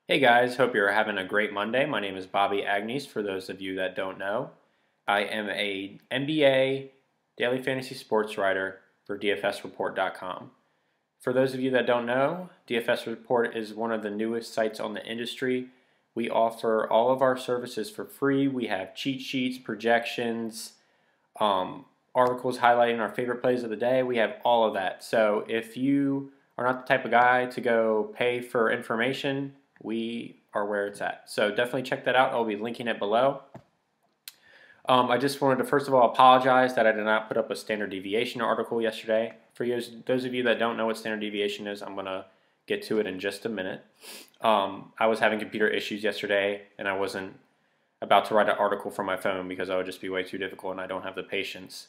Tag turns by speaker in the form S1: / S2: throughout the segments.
S1: Hey guys, hope you're having a great Monday. My name is Bobby Agnes, for those of you that don't know. I am a NBA daily fantasy sports writer for DFSReport.com. For those of you that don't know, DFS Report is one of the newest sites on the industry. We offer all of our services for free. We have cheat sheets, projections, articles highlighting our favorite plays of the day. We have all of that. So if you are not the type of guy to go pay for information, we are where it's at. So definitely check that out. I'll be linking it below. I just wanted to first of all apologize that I did not put up a standard deviation article yesterday. For those of you that don't know what standard deviation is, I'm going to get to it in just a minute. I was having computer issues yesterday, and I wasn't about to write an article from my phone because that would just be way too difficult, and I don't have the patience.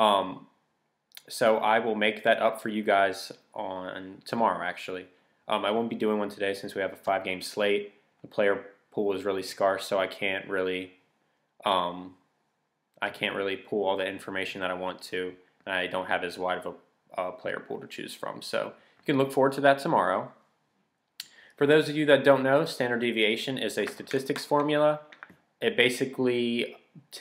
S1: So I will make that up for you guys on tomorrow, actually. I won't be doing one today since we have a 5-game slate. The player pool is really scarce, so I can't really pull all the information that I want to. I don't have as wide of a player pool to choose from. So you can look forward to that tomorrow. For those of you that don't know, standard deviation is a statistics formula. It basically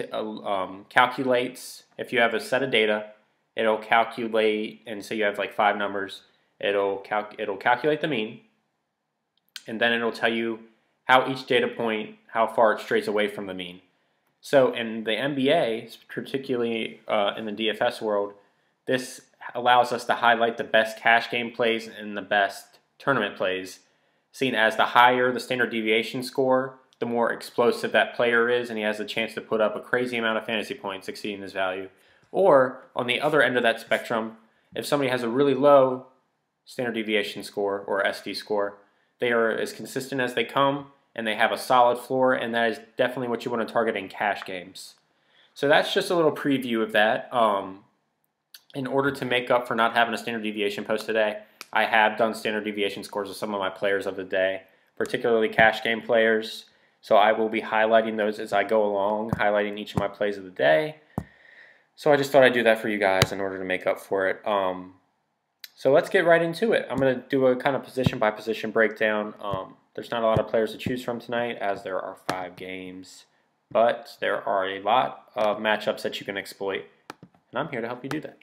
S1: calculates, if you have a set of data, it'll calculate, and say you have like 5 numbers, it'll calculate the mean, and then it'll tell you how each data point, how far it strays away from the mean. So in the NBA, particularly in the DFS world, this allows us to highlight the best cash game plays and the best tournament plays, seen as the higher the standard deviation score, the more explosive that player is, and he has a chance to put up a crazy amount of fantasy points exceeding his value. Or on the other end of that spectrum, if somebody has a really low standard deviation score or SD score, they are as consistent as they come, and they have a solid floor, and that is definitely what you want to target in cash games. So that's just a little preview of that. In order to make up for not having a standard deviation post today, I have done standard deviation scores of some of my players of the day, particularly cash game players. So I will be highlighting those as I go along, highlighting each of my plays of the day. So I just thought I'd do that for you guys in order to make up for it. So let's get right into it. I'm going to do a kind of position by position breakdown. There's not a lot of players to choose from tonight, as there are 5 games, but there are a lot of matchups that you can exploit, and I'm here to help you do that.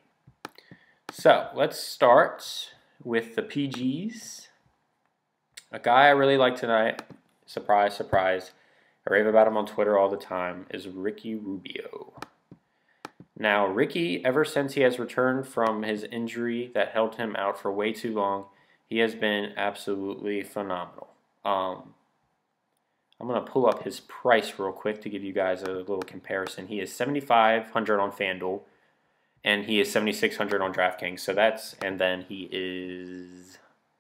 S1: So let's start with the PGs. A guy I really like tonight, surprise, surprise, I rave about him on Twitter all the time, is Ricky Rubio. Now, Ricky, ever since he has returned from his injury that held him out for way too long, he has been absolutely phenomenal. I'm going to pull up his price real quick to give you guys a little comparison. He is $7,500 on FanDuel, and he is $7,600 on DraftKings. So that's, and then he is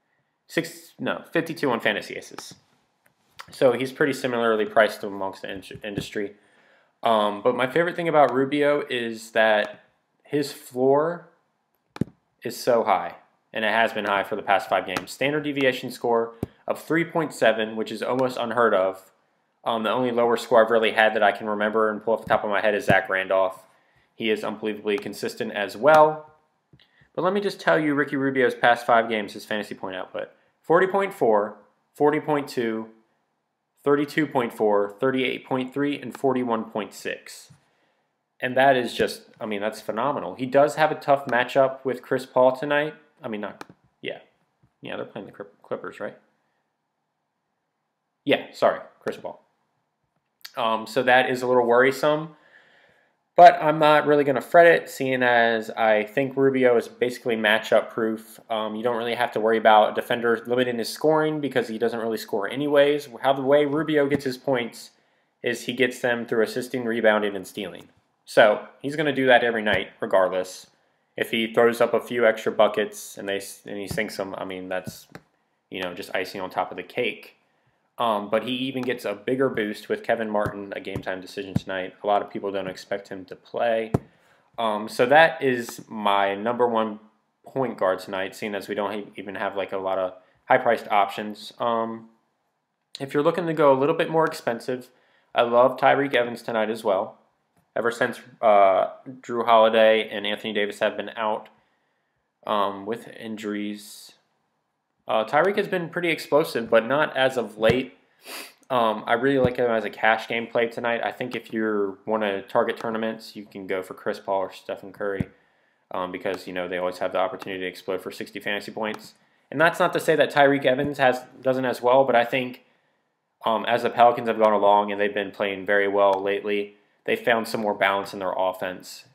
S1: 52 on Fantasy Aces. So he's pretty similarly priced amongst the industry. But my favorite thing about Rubio is that his floor is so high, and it has been high for the past 5 games. Standard deviation score of 3.7, which is almost unheard of. The only lower score I've really had that I can remember and pull off the top of my head is Zach Randolph. He is unbelievably consistent as well. But let me just tell you Ricky Rubio's past 5 games, his fantasy point output. 40.4, 40.2, 32.4, 38.3, and 41.6. And that is just, I mean, that's phenomenal. He does have a tough matchup with Chris Paul tonight. I mean, yeah, they're playing the Clippers, right? Yeah, sorry, Chris Paul. So that is a little worrisome. But I'm not really going to fret it, seeing as I think Rubio is basically matchup proof. You don't really have to worry about a defender limiting his scoring because he doesn't really score anyways. How the way Rubio gets his points is he gets them through assisting, rebounding, and stealing. So he's going to do that every night regardless. If he throws up a few extra buckets and he sinks them, I mean, that's just icing on top of the cake. But he even gets a bigger boost with Kevin Martin, a game-time decision tonight. A lot of people don't expect him to play. So that is my number 1 point guard tonight, seeing as we don't even have like a lot of high-priced options. If you're looking to go a little bit more expensive, I love Tyreke Evans tonight as well. Ever since Drew Holiday and Anthony Davis have been out with injuries, Tyreek has been pretty explosive, but not as of late. I really like him as a cash game play tonight. I think if you want to target tournaments, you can go for Chris Paul or Stephen Curry because they always have the opportunity to explode for 60 fantasy points. And that's not to say that Tyreek Evans doesn't as well, but I think as the Pelicans have gone along and they've been playing very well lately, they found some more balance in their offense.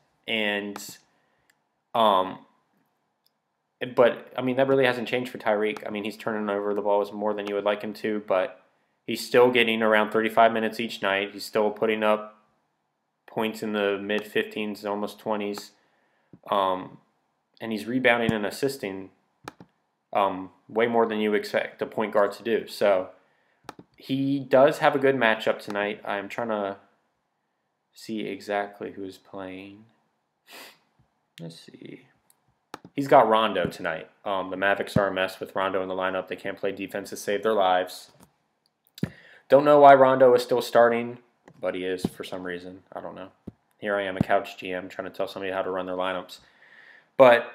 S1: But I mean, that really hasn't changed for Tyreek. I mean, he's turning over the balls more than you would like him to, but he's still getting around 35 minutes each night. He's still putting up points in the mid 15s, almost 20s. And he's rebounding and assisting way more than you expect a point guard to do. So he does have a good matchup tonight. I'm trying to see exactly who's playing. Let's see. He's got Rondo tonight. The Mavericks are a mess with Rondo in the lineup. They can't play defense to save their lives. Don't know why Rondo is still starting, but he is for some reason. I don't know. Here I am, a couch GM, trying to tell somebody how to run their lineups. But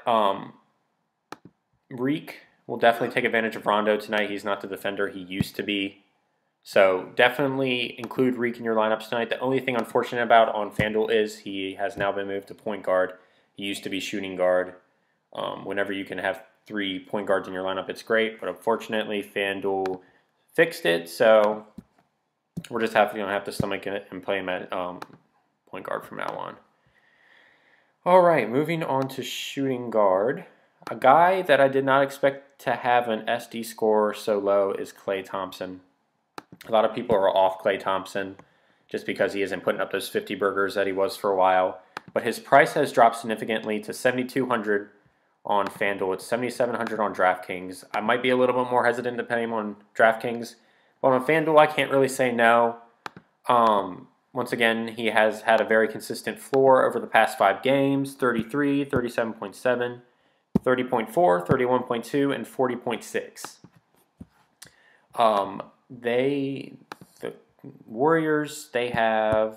S1: Reek will definitely take advantage of Rondo tonight. He's not the defender he used to be. So definitely include Reek in your lineups tonight. The only thing unfortunate about on FanDuel is he has now been moved to point guard. He used to be shooting guard. Whenever you can have 3 point guards in your lineup, it's great. But unfortunately, FanDuel fixed it. So we're just have to stomach it and play him at point guard from now on. All right, moving on to shooting guard. A guy that I did not expect to have an SD score so low is Klay Thompson. A lot of people are off Klay Thompson just because he isn't putting up those 50 burgers that he was for a while. But his price has dropped significantly to $7,200 on FanDuel. It's $7,700 on DraftKings. I might be a little bit more hesitant to pay him on DraftKings. But on FanDuel, I can't really say no. Once again, he has had a very consistent floor over the past 5 games. 33, 37.7, 30.4, 31.2, and 40.6. The Warriors, they have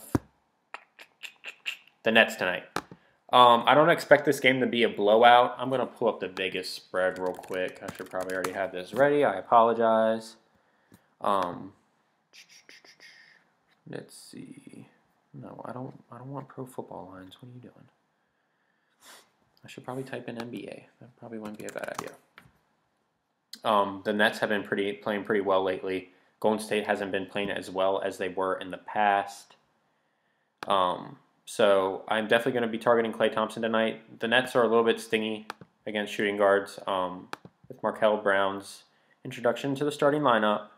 S1: the Nets tonight. I don't expect this game to be a blowout. I'm going to pull up the Vegas spread real quick. I should probably already have this ready. I apologize. Let's see. No, I don't want pro football lines. What are you doing? I should probably type in NBA. That probably wouldn't be a bad idea. The Nets have been playing pretty well lately. Golden State hasn't been playing as well as they were in the past. So I'm definitely going to be targeting Klay Thompson tonight. The Nets are a little bit stingy against shooting guards with Markel Brown's introduction to the starting lineup.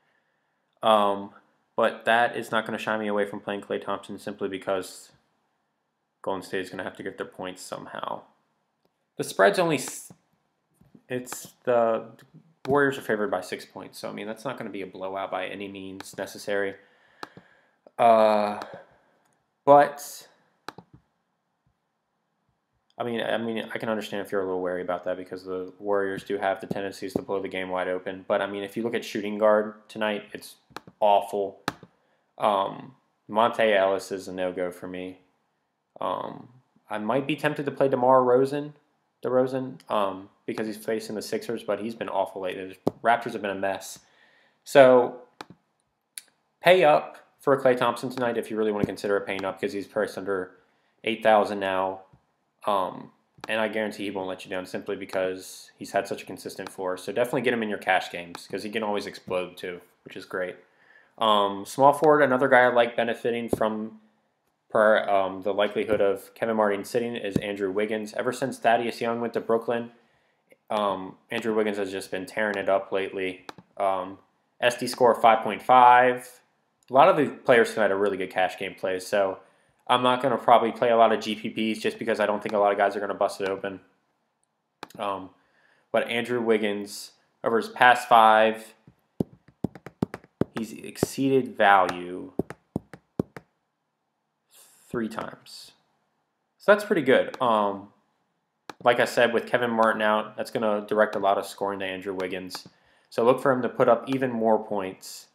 S1: But that is not going to shy me away from playing Klay Thompson simply because Golden State is going to have to get their points somehow. The spread's only... the Warriors are favored by 6 points, so I mean that's not going to be a blowout by any means necessary. But I mean I can understand if you're a little wary about that because the Warriors do have the tendencies to blow the game wide open. But I mean if you look at shooting guard tonight, it's awful. Monte Ellis is a no-go for me. I might be tempted to play DeMar DeRozan, because he's facing the Sixers, but he's been awful lately. The Raptors have been a mess. So pay up for Klay Thompson tonight if you really want to consider paying up because he's priced under $8,000 now. And I guarantee he won't let you down simply because he's had such a consistent floor. So definitely get him in your cash games because he can always explode too, which is great. Small forward, another guy I like benefiting from the likelihood of Kevin Martin sitting is Andrew Wiggins. Ever since Thaddeus Young went to Brooklyn, Andrew Wiggins has just been tearing it up lately. SD score 5.5. A lot of the players tonight are really good cash game plays, so I'm not going to probably play a lot of GPPs just because I don't think a lot of guys are going to bust it open. But Andrew Wiggins, over his past 5, he's exceeded value 3 times. So that's pretty good. Like I said, with Kevin Martin out, that's going to direct a lot of scoring to Andrew Wiggins. So look for him to put up even more points.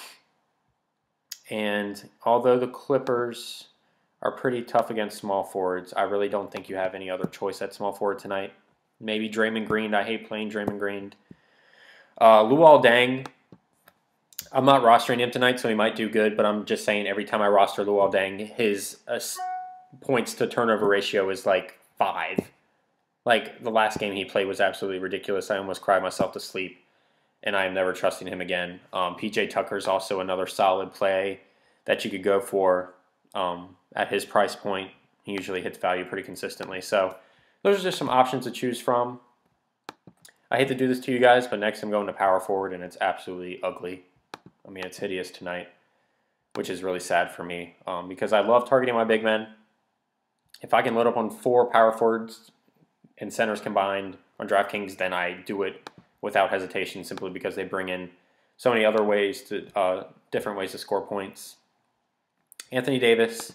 S1: And although the Clippers are pretty tough against small forwards, I really don't think you have any other choice at small forward tonight. Maybe Draymond Green. I hate playing Draymond Green. Luol Deng, I'm not rostering him tonight, so he might do good, but I'm just saying every time I roster Luol Deng, his points to turnover ratio is like 5. Like, the last game he played was absolutely ridiculous. I almost cried myself to sleep, and I am never trusting him again. PJ Tucker's also another solid play that you could go for at his price point. He usually hits value pretty consistently. So those are just some options to choose from. I hate to do this to you guys, but next I'm going to power forward, and it's absolutely ugly. I mean, it's hideous tonight, which is really sad for me because I love targeting my big men. If I can load up on 4 power forwards and centers combined on DraftKings, then I do it without hesitation simply because they bring in so many other ways to different ways to score points. Anthony Davis,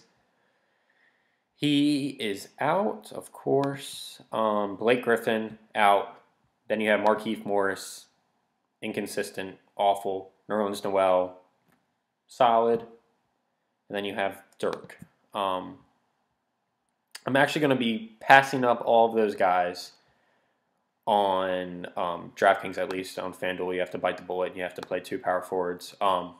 S1: he is out, of course. Blake Griffin, out. Then you have Markieff Morris, inconsistent, awful. Nerlens Noel, solid. And then you have Dirk. I'm actually going to be passing up all of those guys on DraftKings, at least. On FanDuel, you have to bite the bullet and you have to play 2 power forwards.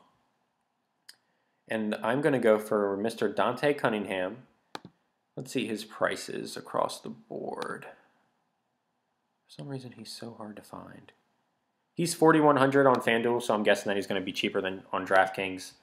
S1: And I'm going to go for Mr. Dante Cunningham. Let's see his prices across the board. For some reason, he's so hard to find. He's 4,100 on FanDuel, so I'm guessing that he's going to be cheaper than on DraftKings.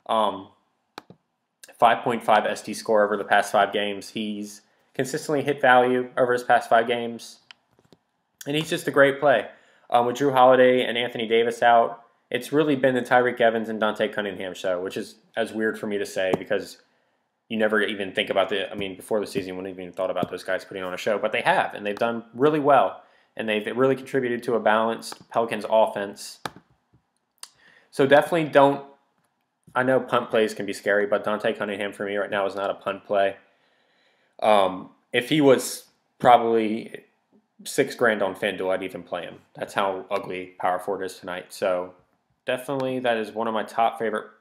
S1: 5.5 SD score over the past 5 games. He's consistently hit value over his past 5 games. And he's just a great play. With Jrue Holiday and Anthony Davis out, it's really been the Tyreke Evans and Dante Cunningham show, which is as weird for me to say because you never even think about before the season, you wouldn't even thought about those guys putting on a show, but they have, and they've done really well. And they've really contributed to a balanced Pelicans offense. So definitely don't, I know punt plays can be scary, but Dante Cunningham for me right now is not a punt play. If he was probably $6,000 on FanDuel, I'd even play him. That's how ugly power forward is tonight. So definitely that is one of my top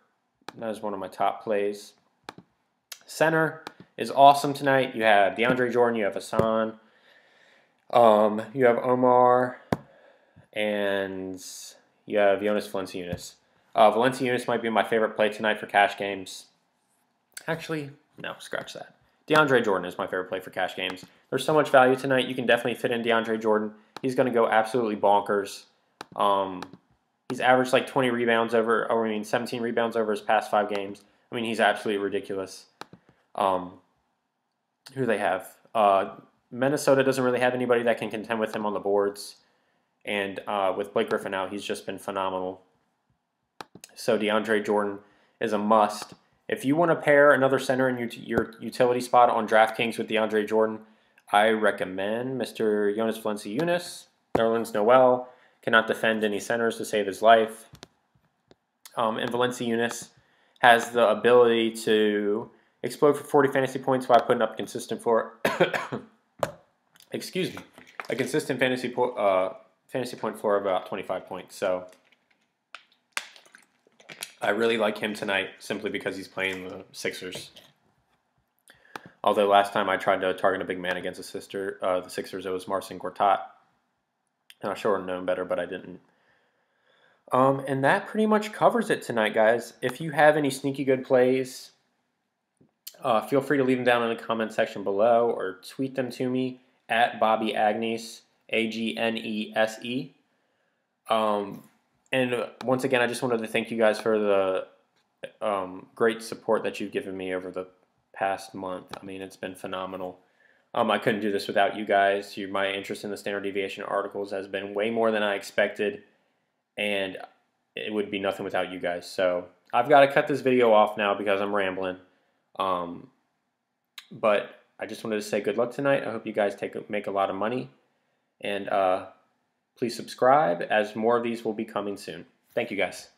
S1: plays. Center is awesome tonight. You have DeAndre Jordan, you have Hassan. You have Omar, and you have Jonas Valanciunas. Valanciunas might be my favorite play tonight for cash games. Actually, no, scratch that. DeAndre Jordan is my favorite play for cash games. There's so much value tonight. You can definitely fit in DeAndre Jordan. He's going to go absolutely bonkers. He's averaged like 17 rebounds over his past 5 games. I mean, he's absolutely ridiculous. Who do they have? Minnesota doesn't really have anybody that can contend with him on the boards. And with Blake Griffin out, he's just been phenomenal. So DeAndre Jordan is a must. If you want to pair another center in your utility spot on DraftKings with DeAndre Jordan, I recommend Mr. Jonas Valanciunas. Nerlens Noel cannot defend any centers to save his life. And Valanciunas has the ability to explode for 40 fantasy points while putting up consistent for... Excuse me, a consistent fantasy point floor of about 25 points. So I really like him tonight simply because he's playing the Sixers. Although last time I tried to target a big man against the Sixers, it was Marcin Gortat. And I should have known better, but I didn't. And that pretty much covers it tonight, guys. If you have any sneaky good plays, feel free to leave them down in the comment section below or tweet them to me at Bobby Agnese, Agnese. And once again, I just wanted to thank you guys for the great support that you've given me over the past month. I mean, it's been phenomenal. I couldn't do this without you guys. My interest in the standard deviation articles has been way more than I expected, and it would be nothing without you guys. So I've got to cut this video off now because I'm rambling. But I just wanted to say good luck tonight. I hope you guys make a lot of money. And please subscribe, as more of these will be coming soon. Thank you, guys.